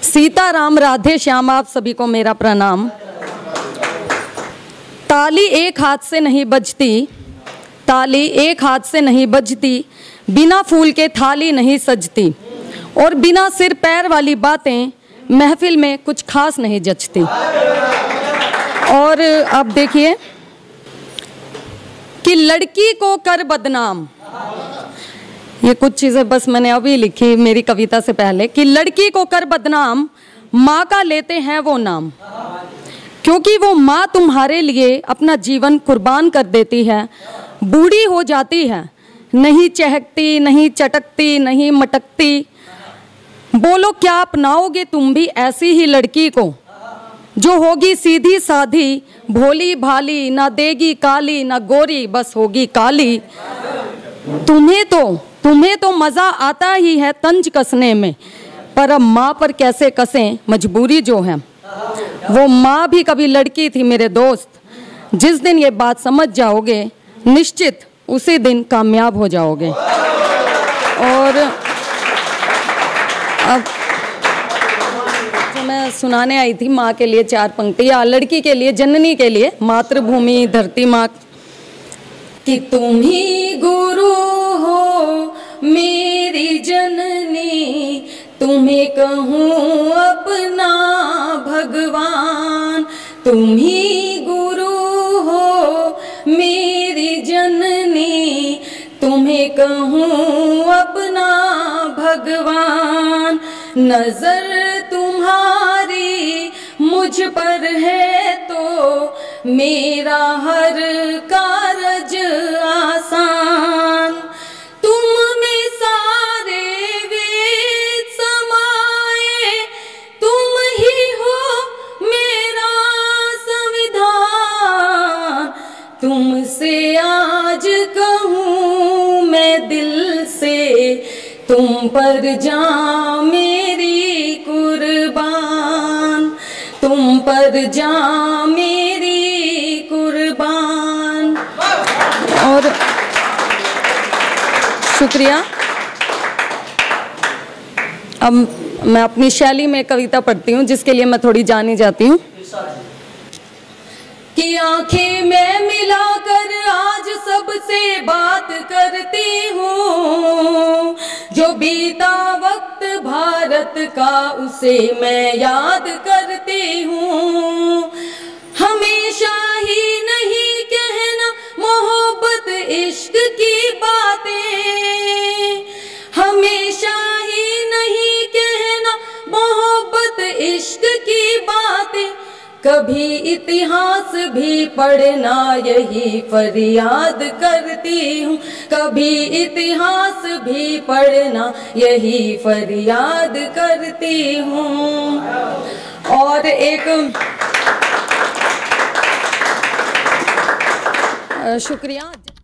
सीताराम राधे श्याम, आप सभी को मेरा प्रणाम। ताली एक हाथ से नहीं बजती, ताली एक हाथ से नहीं बजती, बिना फूल के थाली नहीं सजती, और बिना सिर पैर वाली बातें महफिल में कुछ खास नहीं जचती। और अब देखिए कि लड़की को कर बदनाम, ये कुछ चीज़ें बस मैंने अभी लिखी मेरी कविता से पहले, कि लड़की को कर बदनाम, माँ का लेते हैं वो नाम, क्योंकि वो माँ तुम्हारे लिए अपना जीवन कुर्बान कर देती है। बूढ़ी हो जाती है, नहीं चहकती, नहीं चटकती, नहीं मटकती। बोलो क्या अपनाओगे तुम भी ऐसी ही लड़की को, जो होगी सीधी साधी, भोली भाली, ना देगी काली, ना गोरी, बस होगी काली। तुम्हें तो मज़ा आता ही है तंज कसने में, पर अब माँ पर कैसे कसें, मजबूरी जो है। वो माँ भी कभी लड़की थी मेरे दोस्त, जिस दिन ये बात समझ जाओगे निश्चित उसी दिन कामयाब हो जाओगे। और अब जो मैं सुनाने आई थी माँ के लिए 4 पंक्तियाँ, लड़की के लिए, जननी के लिए, मातृभूमि धरती माँ, कि तुम ही गुरु हो मेरी जननी, तुम्हें कहूँ अपना भगवान। तुम ही गुरु हो मेरी जननी, तुम्हें कहूँ अपना भगवान। नजर तुम्हारी मुझ पर है तो मेरा हर कारज आसान। तुम में सारे वेद समाए, तुम ही हो मेरा संविधान। तुमसे आज कहूँ मैं दिल से, तुम पर जान मेरी कुर्बान, तुम पर जान मेरी कुर्बान। और शुक्रिया। अब मैं अपनी शैली में कविता पढ़ती हूँ, जिसके लिए मैं थोड़ी जानी जाती हूँ। कि आंखें मैं मिलाकर आज सबसे बात करती हूँ, जो बीता वक्त भारत का उसे मैं याद करती हूँ। हमेशा ही नहीं कहना मोहब्बत इश्क की बातें, हमेशा ही नहीं कहना मोहब्बत इश्क की बातें। कभी इतिहास भी पढ़ना यही फरियाद करती हूँ, कभी इतिहास भी पढ़ना यही फरियाद करती हूँ। और एक शुक्रिया।